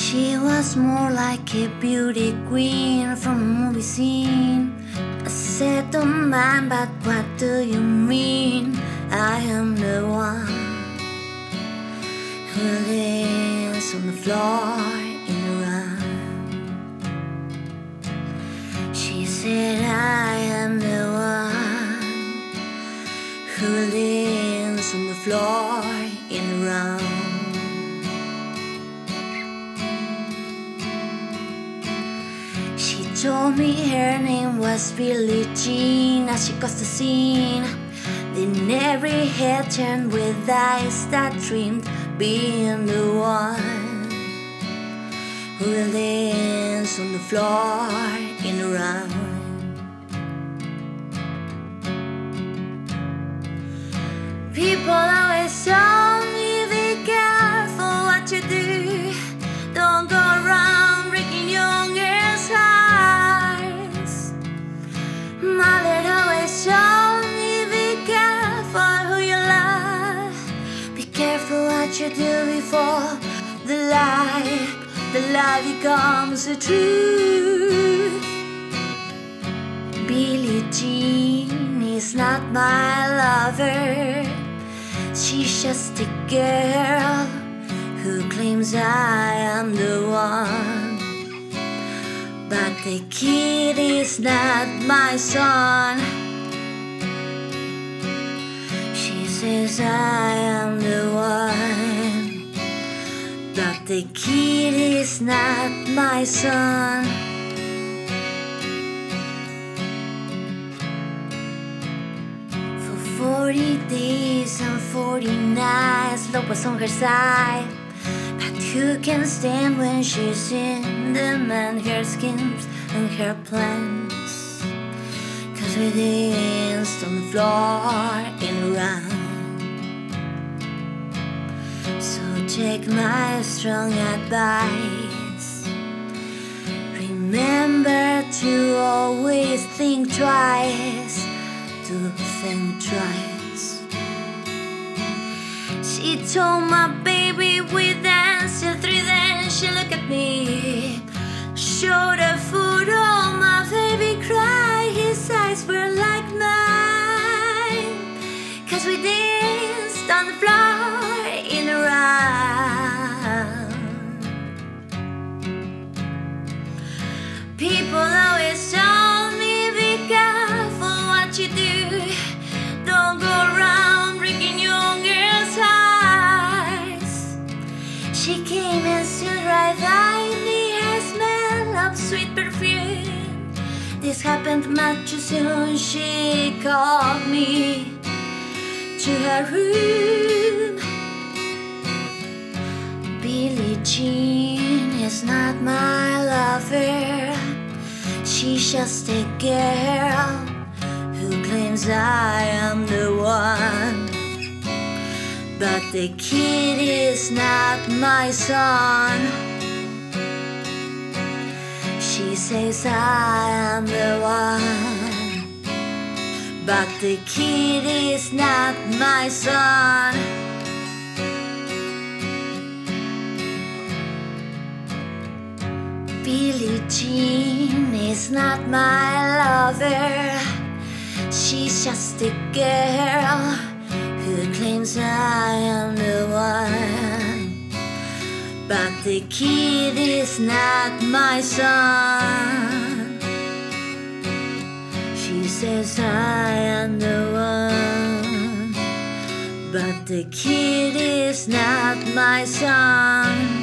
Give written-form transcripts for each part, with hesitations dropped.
She was more like a beauty queen from a movie scene. I said, don't mind, but what do you mean? I am the one who lives on the floor in the round. She said, I am the one who lives on the floor in the round. She told me her name was Billie Jean as she crossed the scene. Then every head turned with eyes that dreamed being the one who lives on the floor in the round. People always tell me, be careful what you do. Don't go around breaking young girls' hearts. Mother always told me, be careful who you love. Be careful what you do before the lie becomes the truth. Billie Jean is not my lover. She's just a girl who claims I am the one. But the kid is not my son. She says I am the one, but the kid is not my son. For 40 days and 40 nights, love was on her side. But who can stand when she's in them and her schemes and her plans? Cause we danced on the floor in a round. So take my strong advice. Remember to always think twice. To think twice. She told my baby we danced till 3, then she looked at me. Showed her food, oh my baby cried. His eyes were like mine. Cause we danced on the floor in a round. People always told me, be careful what you do. Don't go around breaking young girls' hearts. She came and stood right by me, her smell of sweet perfume. This happened much too soon. She called me to her room. Billie Jean is not my lover. She's just a girl who claims I am the one. But the kid is not my son. She says I am the one, but the kid is not my son. Billie Jean is not my lover. She's just a girl who claims I am the one. But the kid is not my son. She says I am the one, but the kid is not my son.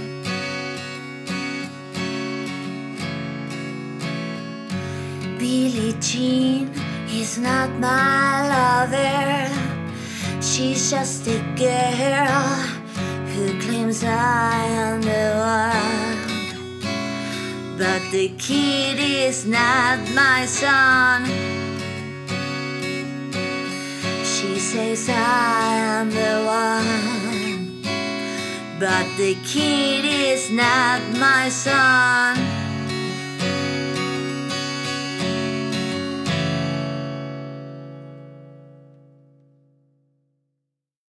Billie Jean is not my lover. She's just a girl who claims I am the one. But the kid is not my son. She says I am the one, but the kid is not my son.